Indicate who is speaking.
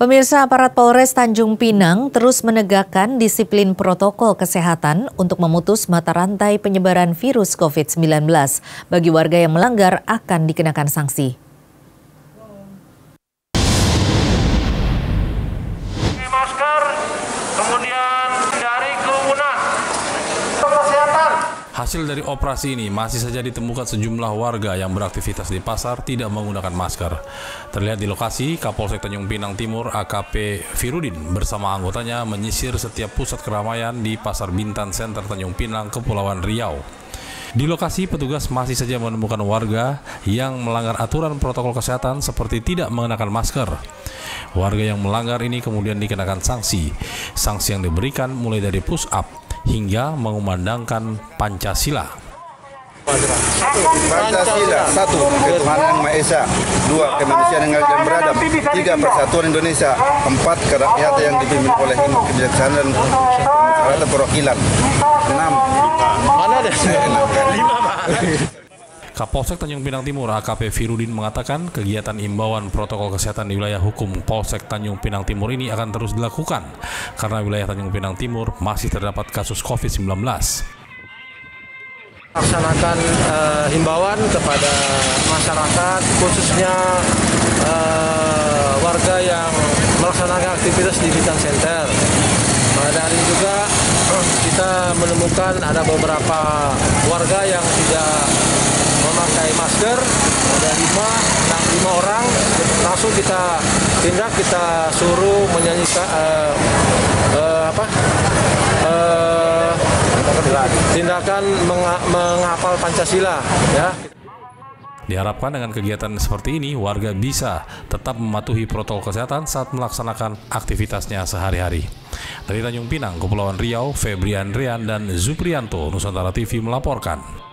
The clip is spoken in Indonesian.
Speaker 1: Pemirsa, aparat Polres Tanjung Pinang terus menegakkan disiplin protokol kesehatan untuk memutus mata rantai penyebaran virus COVID-19. Bagi warga yang melanggar akan dikenakan sanksi.
Speaker 2: Masker, kemudian dari kerumunan. Kesehatan.
Speaker 3: Hasil dari operasi ini masih saja ditemukan sejumlah warga yang beraktivitas di pasar tidak menggunakan masker. Terlihat di lokasi, Kapolsek Tanjung Pinang Timur AKP Firudin bersama anggotanya menyisir setiap pusat keramaian di Pasar Bintan Center Tanjung Pinang, Kepulauan Riau. Di lokasi, petugas masih saja menemukan warga yang melanggar aturan protokol kesehatan seperti tidak mengenakan masker. Warga yang melanggar ini kemudian dikenakan sanksi. Sanksi yang diberikan mulai dari push up hingga mengumandangkan Pancasila.
Speaker 4: Pancasila, 1. Ketuhanan Yang Maha Esa, 2. Kemanusiaan yang adil dan beradab, 3. Persatuan Indonesia, 4. Kerakyatan yang dipimpin oleh kebijaksanaan dan perwakilan, 6.
Speaker 2: Mana ada? 5.
Speaker 3: Kapolsek Tanjung Pinang Timur AKP Firudin mengatakan kegiatan imbauan protokol kesehatan di wilayah hukum Polsek Tanjung Pinang Timur ini akan terus dilakukan karena wilayah Tanjung Pinang Timur masih terdapat kasus COVID-19.
Speaker 5: Laksanakan himbauan kepada masyarakat, khususnya warga yang melaksanakan aktivitas di Bintan Center. Pada hari ini juga kita menemukan ada beberapa warga yang tidak memakai masker, ada 5 orang, langsung kita tindak, kita suruh menyanyikan tindakan menghafal Pancasila, ya.
Speaker 3: Diharapkan dengan kegiatan seperti ini, warga bisa tetap mematuhi protokol kesehatan saat melaksanakan aktivitasnya sehari-hari. Dari Tanjung Pinang, Kepulauan Riau, Febrian Rian dan Zuprianto, Nusantara TV melaporkan.